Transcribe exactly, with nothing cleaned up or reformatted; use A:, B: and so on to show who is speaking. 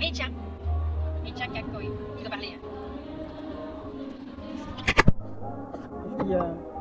A: Et tiens. Et tiens, Cacoy. Tu dois parler. Hein.
B: Il y a